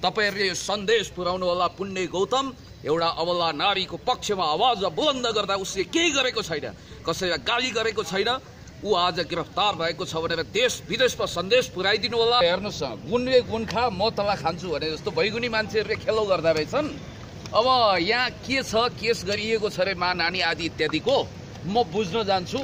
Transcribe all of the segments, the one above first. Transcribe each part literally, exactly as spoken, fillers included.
तपाईहरुले यो सन्देश पुर्याउनु होला पुण्य गौतम एउटा अबला नारीको पक्षमा आवाज बुलन्द गर्दा उसले केही गरेको छैन, कसैलाई गाली गरेको छैन, ऊ आज गिरफ्तार भएको छ भनेर देश विदेशमा सन्देश पुर्याइदिनु होला। हेर्नुस्, गुणले गुण खा म तँलाई खान्छु भने जस्तो बैगुनी मान्छेहरूले खेलो गर्दा रहेछन्। अब यहाँ के छ, केस गरिएको छ रे मा नानी आदि इत्यादिको म बुझ्न जान्छु।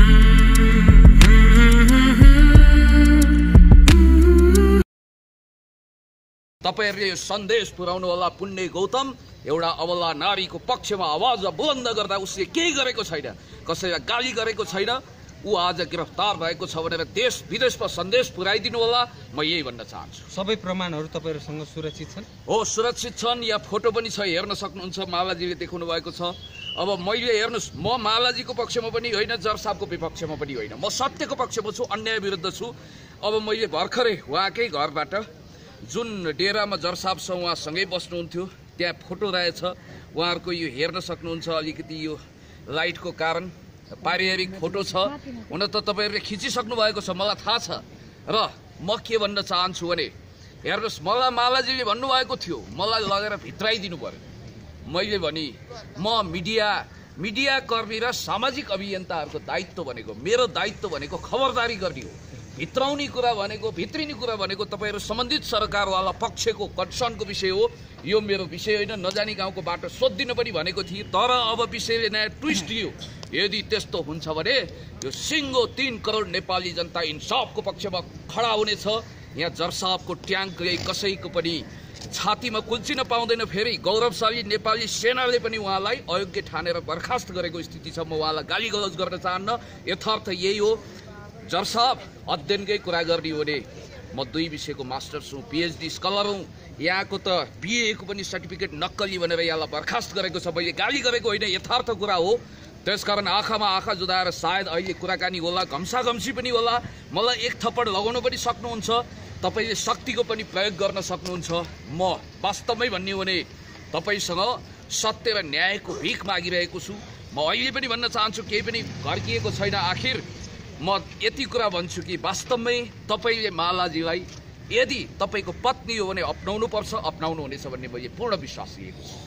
तपाईहरुले यो सन्देश पुर्याउनु होला पुण्य गौतम एउटा अबला नारीको पक्षमा आवाज बुलन्द गर्दा उसले केही गरेको छैन, कसैलाई गाली गरेको छैन, ऊ आज गिरफ्तार भएको छ भनेर देश विदेशमा सन्देश पुर्याइदिनु होला। म यही भन्न चाहन्छु। सबै प्रमाणहरू तपाईहरुसँग सुरक्षित छन्? हो, सुरक्षित छन्। यहाँ फोटो पनि छ, हेर्न सक्नुहुन्छ, मालाजीले देखाउनु भएको छ। अब मैले हेर्नुस्, म मालाजीको पक्षमा पनि होइन, जर्साबको विपक्षमा पनि होइन, म सत्यको पक्षमा छु, अन्याय विरुद्ध छु। अब मैले भर्खरै उहाँकै घरबाट जुन डेरामा जर्साब छ उहाँसँगै बस्नुहुन्थ्यो, त्यहाँ फोटो रहेछ, उहाँहरूको यो हेर्न सक्नुहुन्छ। अलिकति यो लाइटको कारण पारिवारिक फोटो छ, हुन त तपाईहरुले खिचिसक्नु भएको छ, मलाई थाहा छ। र म के भन्न चाहन्छु भने हेर्नुस्, मलाई मालाजीले भन्नुभएको थियो मलाई लगेर भित्राइदिनु पर्यो। मैले भने म मिडिया मिडिया कर्मी र सामाजिक अभियन्ताहरूको दायित्व भनेको, मेरो दायित्व भनेको खबरदारी गर्ने हो। भित्राउने कुरा भनेको, भित्रिने कुरा भनेको तपाईहरु सम्बन्धित सरकारवाला पक्षको कन्सर्नको विषय हो, यो मेरो विषय होइन। नजानी गाउँको बाटो सोधिदिनु पनि भनेको थिए, तर अब विषयले नयाँ ट्विस्ट दियो। यदि त्यस्तो हुन्छ भने यो सिङ्गो तीन करोड नेपाली जनता इन्साफको पक्षमा खडा हुनेछ। यहाँ जर्साबको ट्याङ्कले कसैको पनि छातीमा कुल्चिन पाउँदैन। फेरि गौरवशाली नेपाली सेनाले पनि उहाँलाई अयोग्य ठानेर बर्खास्त गरेको स्थिति छ। म उहाँलाई गाली गलौज गर्न चाहन्न, यथार्थ यही हो। जर्साब अध्ययनकै कुरा गर्ने हो भने म दुई विषयको मास्टर्स हुँ, पिएचडी स्कलर हुँ। यहाँको त बिएको पनि सर्टिफिकेट नक्कली भनेर यहाँलाई बर्खास्त गरेको छ। मैले गाली गरेको होइन, यथार्थ कुरा हो। त्यसकारण आँखामा आँखा जुदाएर सायद अहिले कुराकानी होला, घम्साघम्सी पनि होला। मलाई एक थप्पड लगाउन पनि सक्नुहुन्छ, तपाईले शक्तिको पनि प्रयोग गर्न सक्नुहुन्छ। म वास्तवमै भन्ने हो भने तपाईसँग सत्य र न्यायको भिख मागिरहेको छु। म अहिले पनि भन्न चाहन्छु, केही पनि घर्किएको छैन। आखिर म यति कुरा भन्छु कि वास्तवमै तपाईले मालाजीलाई यदि तपाईको पत्नी हो भने अपनाउनु पर्छ, अपनाउनु हुनेछ भन्ने मैले पूर्ण विश्वास लिएको छु।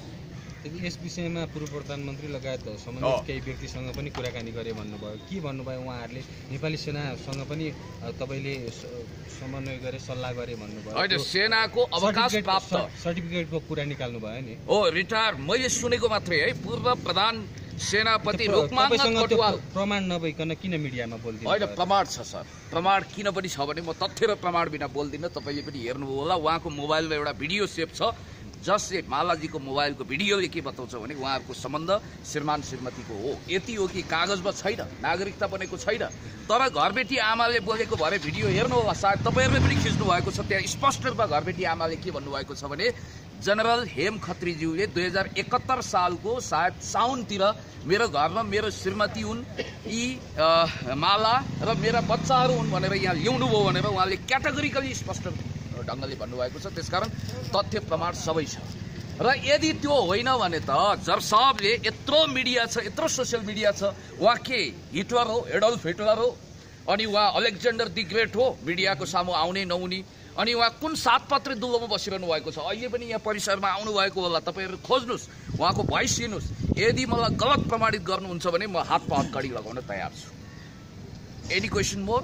यस विषयमा पूर्व प्रधानमन्त्री लगायत सम्बन्धित केही व्यक्तिसँग पनि कुराकानी गरे भन्नुभयो, के भन्नुभयो उहाँहरूले? नेपाली सेनासँग पनि तपाईले समन्वय गरे, सल्लाह गरे भन्नुभयो। होइन, सेनाको अवकाश प्राप्त सर्टिफिकेटको कुरा निकाल्नु भयो नि? हो, रिटायर मैले सुनेको मात्रै है। पूर्व प्रधान सेनापति लोकमान कटुवाल प्रमाण नभइकन किन मिडियामा बोल्दिनु? होइन, प्रमाण छ सर। प्रमाण किन पनि छ भने म तथ्य र प्रमाण बिना बोल्दिनँ। तपाईले पनि हेर्नुभयो होला, उहाँको मोबाइलमा एउटा भिडियो सेभ छ, जसले मालाजीको मोबाइलको भिडियोले के बताउँछ भने उहाँहरूको सम्बन्ध श्रीमान श्रीमतीको हो। यति हो कि कागजमा छैन, नागरिकता बनेको छैन। तर घरबेटी आमाले बोलेको भरे भिडियो हेर्नु होला, सायद तपाईहरुले पनि खिच्नु भएको छ। त्यहाँ स्पष्ट रूपमा घरबेटी आमाले के भन्नुभएको छ भने जनरल हेम खत्रीज्यूले दुई हजार एकहत्तर सालको सायद साउनतिर मेरो घरमा मेरो श्रीमती हुन्, यी माला र मेरा बच्चाहरू हुन् भनेर यहाँ ल्याउनु भयो भनेर उहाँले क्याटेगोरिकली स्पष्ट ढङ्गले भन्नुभएको छ। त्यसकारण तथ्य प्रमाण सबै छ। र यदि त्यो होइन भने त जर्साबले यत्रो मिडिया छ, यत्रो सोसियल मिडिया छ, उहाँ के हिटलर हो, एडल्फ हिटलर हो? अनि उहाँ अलेक्जेन्डर दि ग्रेट हो, मिडियाको सामु आउने नहुने? अनि उहाँ कुन सात पत्रे दुलोमा बसिरहनु भएको छ? अहिले पनि यहाँ परिसरमा आउनु भएको होला, तपाईहरु खोज्नुस्, उहाँको भोइस लिनुस्। यदि मलाई गलत प्रमाणित गर्नुहुन्छ भने म हात पात कडी लगाउन तयार छु। Any question more?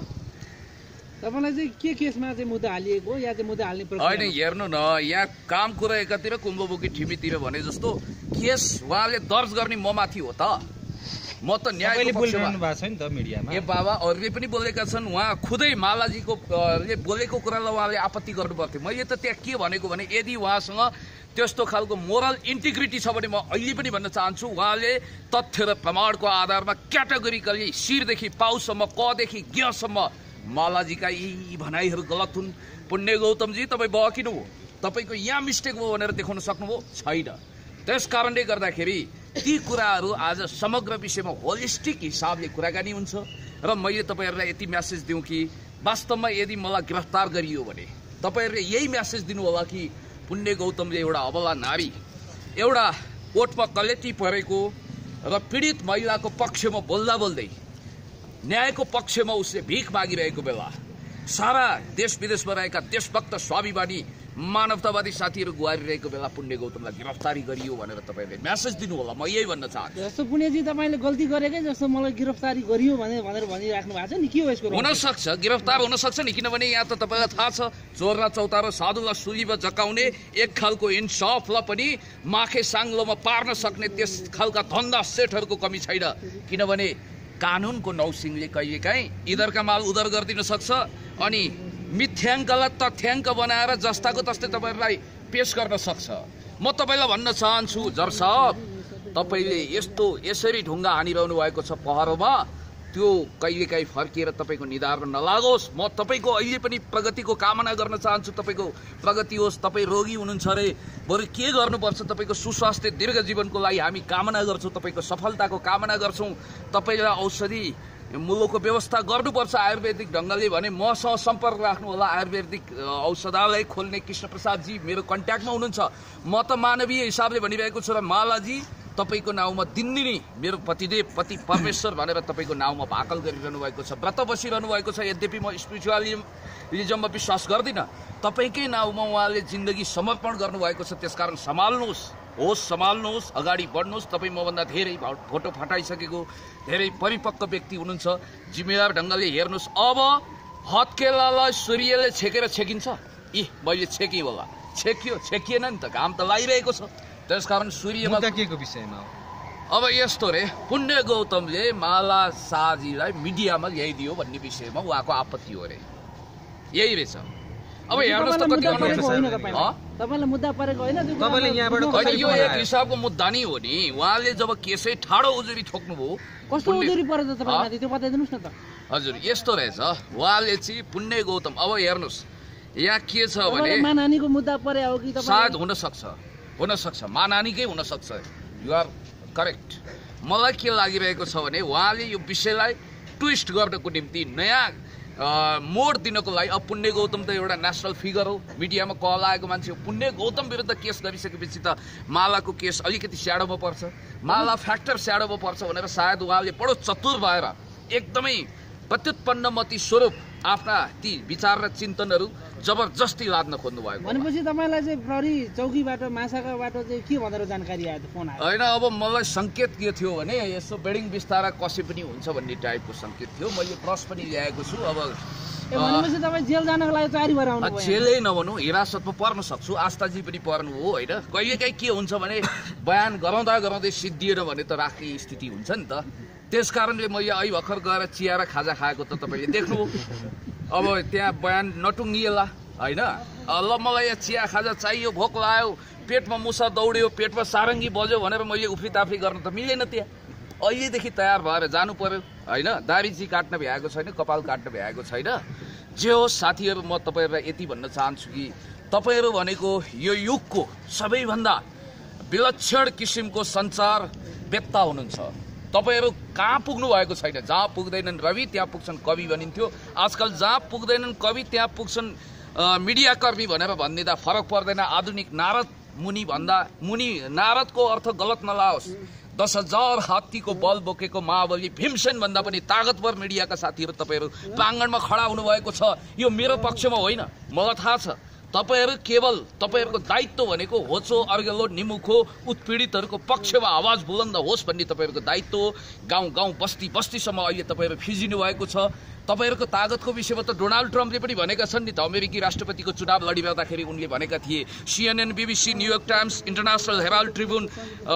तपाईलाई चाहिँ के केसमा चाहिँ मुद्दा हालिएको या चाहिँ मुद्दा हाल्ने प्रक्रिया? होइन, हेर्नु न, यहाँ काम कुरा एकातिर कुम्भबोकी ठिमीतिर भने जस्तो केस उहाँले दर्ज गर्ने म माथि हो त। म त न्यायको पक्षमा भएको छ नि त मिडियामा। ए बाबा, अरूले पनि बोलेका छन्। उहाँ खुदै मालाजीको बोलेको कुरालाई उहाँले आपत्ति गर्नु पर्थ्यो। मैले त त्यहाँ के भनेको भने यदि उहाँसँग त्यस्तो खालको मोरल इन्टिग्रिटी छ भने म अहिले पनि भन्न चाहन्छु, उहाँले तथ्य र प्रमाणको आधारमा क्याटेगोरिकली शिरदेखि पाउसम्म, कदेखि ज्ञसम्म मालाजीका यी भनाइहरू गलत हुन्। पुण्य गौतमजी, तपाईँ बकिनु हो, तपाईँको यहाँ मिस्टेक हो भनेर देखाउन सक्नुभयो छैन। त्यस कारणले गर्दाखेरि ती कुराहरू आज समग्र विषयमा होलिस्टिक हिसाबले कुराकानी हुन्छ। र मैले तपाईँहरूलाई यति म्यासेज दिउँ कि वास्तवमा यदि मलाई गिरफ्तार गरियो भने तपाईँहरूले यही म्यासेज दिनु होला कि पुण्य गौतमले एउटा अबला नारी, एउटा कोर्टमा कलेटी परेको र पीडित महिलाको पक्षमा बोल्दा बोल्दै न्यायको पक्षमा उसले भिख मागिरहेको बेला सारा देश विदेशमा रहेका देशभक्त स्वाभिमानी मानवतावादी साथीहरू गुहारिरहेको बेला पुण्य गौतमलाई गिरफ्तारी गरियो भनेर तपाईँले म्यासेज दिनु होला। म यही भन्न चाहन्छु। जस्तो पुण्यजी तपाईँले गल्ती गरेकै जस्तो मलाई गिरफ्तारी गरियो भने भनेर भनिराख्नु भएको छ नि, के हो यसको? हुनसक्छ गिरफ्तार हुनसक्छ नि, किनभने यहाँ त तपाईँलाई थाहा छ चोर र चौतारो साधुलाई सुलीमा जकाउने एक खालको इन्साफलाई पनि माखे साङ्लोमा पार्न सक्ने त्यस खालका धन्दा सेठहरूको कमी छैन। किनभने कानुनको नौसिङले कहिलेकाहीँ इधरका माल उधर गरिदिन सक्छ अनि मिथ्याङ्कलाई तथ्याङ्क बनाएर जस्ताको तस्तै तपाईँहरूलाई पेश गर्न सक्छ। म तपाईँलाई भन्न चाहन्छु जर साहब, तपाईँले यस्तो यसरी ढुङ्गा हानिरहनु भएको छ पहरोमा, त्यो कहिलेकाहीँ फर्किएर तपाईँको निधारमा नलागोस्। म तपाईँको अहिले पनि प्रगतिको कामना गर्न चाहन्छु। तपाईँको प्रगति होस्। तपाईँ रोगी हुनुहुन्छ अरे, बरु के गर्नुपर्छ तपाईँको सुस्वास्थ्य दीर्घ जीवनको लागि हामी कामना गर्छौँ, तपाईँको सफलताको कामना गर्छौँ। तपाईँलाई औषधि मूल्यको व्यवस्था गर्नुपर्छ आयुर्वेदिक ढङ्गले भने मसँग सम्पर्क राख्नु होला। आयुर्वेदिक औषधालय खोल्ने कृष्णप्रसादजी मेरो कन्ट्याक्टमा हुनुहुन्छ। म त मानवीय हिसाबले भनिरहेको छु र मालाजी तपाईँको नाउँमा दिनदिनी मेरो पतिदेव पति परमेश्वर भनेर तपाईँको नाउँमा भाकल गरिरहनु भएको छ, व्रत बसिरहनु भएको छ। यद्यपि म स्पिरिचुअलिजममा विश्वास गर्दिनँ, तपाईँकै नाउँमा उहाँले जिन्दगी समर्पण गर्नुभएको छ। त्यसकारण सम्हाल्नुहोस्, होस् सम्हाल्नुहोस्, अगाडि बढ्नुहोस्। तपाईँ मभन्दा धेरै फोटो फटाइसकेको धेरै परिपक्व व्यक्ति हुनुहुन्छ, जिम्मेवार ढङ्गले हेर्नुहोस्। अब हत्केलालाई सूर्यले छेकेर छेकिन्छ, इ मैले छेकेँ होला, छेकियो छेकिएन नि त, घाम त लागिरहेको छ। त्यसकारण सूर्यमा के को विषयमा अब यस्तो रे, पुण्य गौतमले माला शाहजीलाई मिडियामा ल्याइदियो भन्ने विषयमा उहाँको आपत्ति हो रे, यही रहेछ। अब हेर्नुहोस् त कति तपाईलाई मुद्दा परेको होइन, तपाईले यहाँबाट होइन, यो एक हिसाबको मुद्दा नै हो नि। उहाँले जब केसै ठाडो उजुरी ठोक्नुभयो, कस्तो उजुरी परेछ तपाईलाई त्यो बताइदिनुस् न त। हजुर यस्तो रहेछ, उहाँले चाहिँ पुण्य गौतम, अब हेर्नुहोस् यहाँ के छ भने मानहानिको मुद्दा परे हो कि तपाईँ? सायद हुन सक्छ, हुन सक्छ मानहानिकै हुन सक्छ, यु आर करेक्ट। मलाई के लागिरहेको छ भने उहाँले यो विषयलाई ट्विस्ट गर्नको निम्ति नयाँ मोड दिनको लागि, अब पुण्य गौतम त एउटा नेसनल फिगर हो, मिडियामा कल आएको मान्छे हो। पुण्य गौतम विरुद्ध केस गरिसकेपछि त मालाको केस अलिकति स्याडोमा पर्छ, माला फ्याक्टर स्याडोमा पर्छ भनेर सायद उहाँले बडो चतुर भएर एकदमै प्रत्युत्पन्नमती स्वरूप आफ्ना ती विचार र चिन्तनहरू जबरजस्ती लाद्न खोज्नु भएको। भनेपछि तपाईँलाई चाहिँ प्रहरी चौकीबाट मासाकाबाट चाहिँ के भनेर जानकारी आयो फोन आयो? होइन, अब मलाई सङ्केत के थियो भने यसो बेडिङ बिस्तारा कसै पनि हुन्छ भन्ने टाइपको सङ्केत थियो। मैले प्लस पनि ल्याएको छु। अब भनेपछि तपाईँ जेल जानको लागि तयारी भएर आउनु? जेलै नभनौँ, हिरासतमा पर्न सक्छु। आस्थाजी पनि पर्नु हो होइन। कहिलेकाहीँ के हुन्छ भने बयान गराउँदा गराउँदै सिद्धिएन भने त राख्ने स्थिति हुन्छ नि त। त्यस कारणले मैले अहिले भर्खर गएर चिया र खाजा खाएको त तपाईँले देख्नु। अब त्यहाँ बयान नटुङ्गिएला होइन, ल मलाई यहाँ चिया खाजा चाहियो, भोक लाग्यो, पेटमा मुसा दौड्यो, पेटमा सारङ्गी बज्यो भनेर मैले उफ्रीताफ्री गर्न त मिलेन। त्यहाँ अहिलेदेखि तयार भएर जानु पर्यो होइन। दाबीजी काट्न भ्याएको छैन, कपाल काट्न भ्याएको छैन। जे होस् साथीहरू, म तपाईँहरूलाई यति भन्न चाहन्छु कि तपाईँहरू भनेको यो युगको सबैभन्दा विलक्षण किसिमको सञ्चार वेत्ता हुनुहुन्छ। तपाईँहरू कहाँ पुग्नु भएको छैन। जहाँ पुग्दैनन् रवि त्यहाँ पुग्छन् कवि भनिन्थ्यो। आजकल जहाँ पुग्दैनन् कवि त्यहाँ पुग्छन् मिडियाकर्मी भनेर भनिदिँदा फरक पर्दैन। आधुनिक नारद मुनि भन्दा मुनि, नारदको अर्थ गलत नलाओस्। दस हजार हात्तीको बल बोकेको महाबली भीमसेन भन्दा पनि तागतवर मिडियाका साथीहरू तपाईँहरू प्राङ्गणमा खडा हुनुभएको छ। यो मेरो पक्षमा होइन, मलाई थाहा छ। तपाईँहरू केवल तपाईँहरूको दायित्व भनेको होचो अर्गेलो निमुखो उत्पीडितहरूको पक्षमा आवाज बुलन्द होस् भन्ने तपाईँहरूको दायित्व हो। गाउँ गाउँ बस्ती बस्तीसम्म अहिले तपाईँहरू फिजिनु भएको छ। तपाईँहरूको तागतको विषयमा त डोनाल्ड ट्रम्पले पनि भनेका छन् नि त। अमेरिकी राष्ट्रपतिको चुनाव लडिरहँदाखेरि उनले भनेका थिए, CNN, BBC, New York Times, International Herald Tribune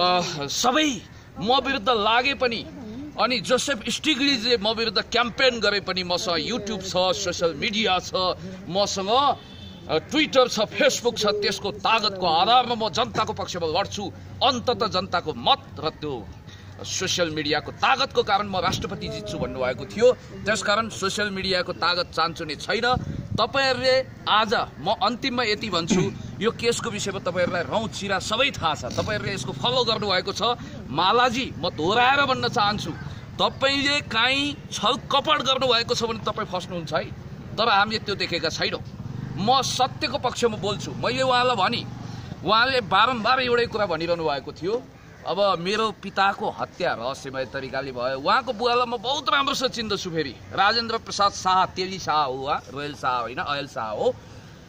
सबै म विरुद्ध लागे पनि, अनि जोसेफ स्टिग्लिजले म विरुद्ध क्याम्पेन गरे पनि मसँग युट्युब छ, सोसियल मिडिया छ, मसँग ट्विटर छ, फेसबुक छ। त्यसको तागतको आधारमा म जनताको पक्षमा लड्छु। अन्ततः जनताको मत र त्यो सोसियल मिडियाको तागतको कारण म राष्ट्रपति जित्छु भन्नुभएको थियो। त्यसकारण सोसियल मिडियाको तागत चान्चो नै छैन। तपाईँहरूले आज म अन्तिममा यति भन्छु, यो केसको विषयमा तपाईँहरूलाई रौँ चिरा सबै थाहा छ। तपाईँहरूले यसको फलो गर्नुभएको छ। मालाजी, म दोहोऱ्याएर भन्न चाहन्छु, तपाईँले काहीँ छल कपट गर्नुभएको छ भने तपाईँ फस्नुहुन्छ है, तर हामीले त्यो देखेका छैनौँ। म सत्यको पक्षमा बोल्छु। मैले उहाँलाई भने, उहाँले बारम्बार एउटै कुरा भनिरहनु भएको थियो, अब मेरो पिताको हत्या रहस्यमय तरिकाले भयो। उहाँको बुवालाई म बहुत राम्रोसँग चिन्दछु। फेरि राजेन्द्र प्रसाद शाह, तेली शाह हो, उहाँ रोयल शाह होइन, अयल शाह हो।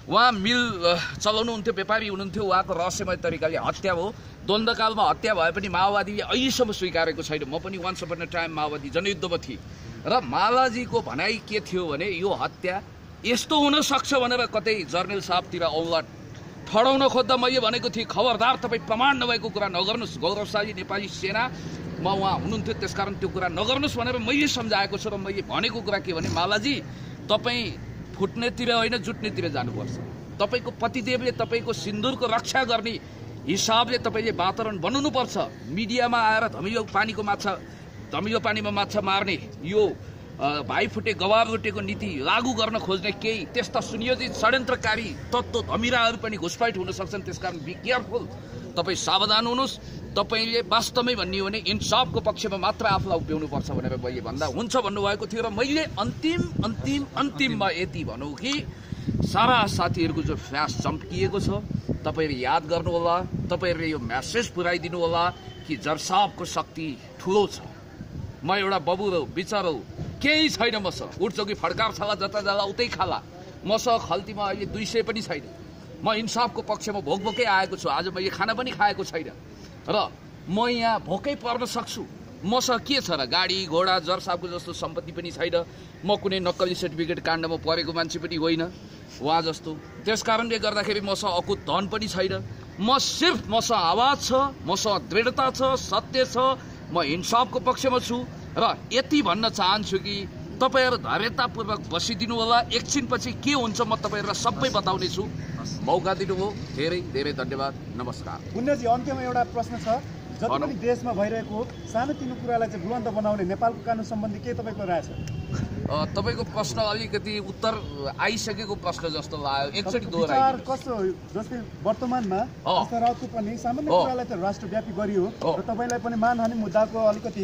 उहाँ मिल चलाउनुहुन्थ्यो, व्यापारी हुनुहुन्थ्यो, उहाँको रहस्यमय तरिकाले हत्या हो। द्वन्द्वकालमा हत्या भए पनि माओवादीले अहिलेसम्म स्वीकारेको छैन। म पनि वान्स अपन अ टाइम माओवादी जनयुद्धमा थिएँ र मालाजीको भनाइ के थियो भने यो हत्या यस्तो हुन सक्छ भनेर कतै जर्नल साहबतिर औँला ठडाउन खोज्दा मैले भनेको थिएँ खबरदार तपाईँ प्रमाण नभएको कुरा नगर्नुहोस्। गौरवशाली नेपाली सेनामा उहाँ हुनुहुन्थ्यो, त्यसकारण त्यो कुरा नगर्नुहोस् भनेर मैले सम्झाएको छु। र मैले भनेको कुरा के भने मालाजी तपाईँ फुट्नेतिर होइन जुट्नेतिर जानुपर्छ। तपाईँको पतिदेवले तपाईँको सिन्दुरको रक्षा गर्ने हिसाबले तपाईँले वातावरण बनाउनुपर्छ। मिडियामा आएर धमिलो पानीको माछा धमिलो पानीमा माछा मार्ने यो भाइ फुटे गवार लुटेको नीति लागू गर्न खोज्ने केही त्यस्ता सुनियोजित षड्यन्त्रकारी तत्त्व धमिराहरू पनि घुसपैठ हुन सक्छन्। त्यसकारण बी केयरफुल, तपाईँ सावधान हुनुहोस्। तपाईँले वास्तवमै भन्ने हो भने इन्साफको पक्षमा मात्र आफूलाई उभ्याउनुपर्छ भनेर मैले भन्दा हुन्छ भन्नुभएको थियो। र मैले अन्तिम अन्तिम अन्तिममा यति भनौँ कि सारा साथीहरूको जो फ्यास चम्किएको छ तपाईँहरूले याद गर्नुहोला, तपाईँहरूले यो म्यासेज पुऱ्याइदिनु होला कि जर्साबको शक्ति ठुलो छ। म एउटा बबुर हो, विचार हो, केही छैन मसँग। उठ्छ कि फड्कार छाला, जता जाला उतै खाला। मसँग खल्तीमा अहिले दुई सय पनि छैन। म इन्साफको पक्षमा भोक भोकै आएको छु। आज मैले खाना पनि खाएको छैन र म यहाँ भोकै पर्न सक्छु। मसँग के छ र गाडी घोडा जर्साबको जस्तो सम्पत्ति पनि छैन। म कुनै नक्कली सर्टिफिकेट काण्डमा परेको मान्छे पनि होइन उहाँ जस्तो। त्यस कारणले गर्दाखेरि मसँग अकुत धन पनि छैन। म सिर्फ मसँग आवाज छ, मसँग दृढता छ, सत्य छ, म इन्साफको पक्षमा छु। र यति भन्न चाहन्छु कि तपाईँहरू धैर्यतापूर्वक बसिदिनु होला। एकछिनपछि के हुन्छ म तपाईँहरूलाई सबै बताउने छु। मौका दिनुभयो, धेरै धेरै धन्यवाद। नमस्कार। पुण्यजी, अन्त्यमा एउटा प्रश्न छ। जति पनि देशमा भइरहेको सानोतिनो कुरालाई चाहिँ बुलन्द बनाउने नेपालको कानुन सम्बन्धी के तपाईँको राय छ? तपाईँको प्रश्न अलिकति उत्तर आइसकेको प्रश्न जस्तो लाग्यो, एकचोटि विचार दोहोऱ्याइदिनुहोस्। कस्तो, जस्तै वर्तमानमा राउतको पनि सामान्य कुरालाई त राष्ट्रव्यापी गरियो र तपाईँलाई पनि मानहानि मुद्दाको अलिकति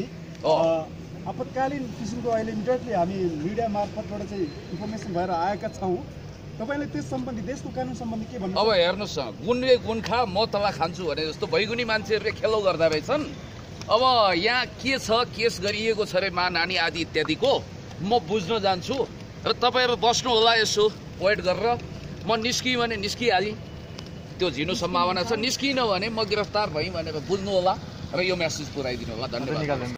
आपतकालीन किसिमको अहिले इमिडिएटली हामी मिडिया मार्फतबाट चाहिँ इन्फर्मेसन भएर आएका छौँ। तपाईँले त्यस सम्बन्धी देशको कानुन सम्बन्धी के भन्नु? अब हेर्नुहोस् न, गुणले गुण खा म तला खान्छु भने जस्तो भैगुनी मान्छेहरूले खेलो गर्दा रहेछन्। अब यहाँ के छ, केस गरिएको छ अरे मानहानि आदि इत्यादिको, म बुझ्न जान्छु र तपाईँहरू बस्नु होला यसो वेट गरेर। म निस्किएँ भने निस्किहालेँ, त्यो झिनो सम्भावना छ। निस्किनँ भने म गिरफ्तार भएँ भनेर बुझ्नु होला र यो मेसेज पुऱ्याइदिनु होला। धन्यवाद।